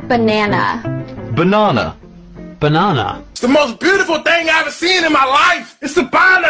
Banana. Banana. Banana. It's the most beautiful thing I've ever seen in my life. It's a banana.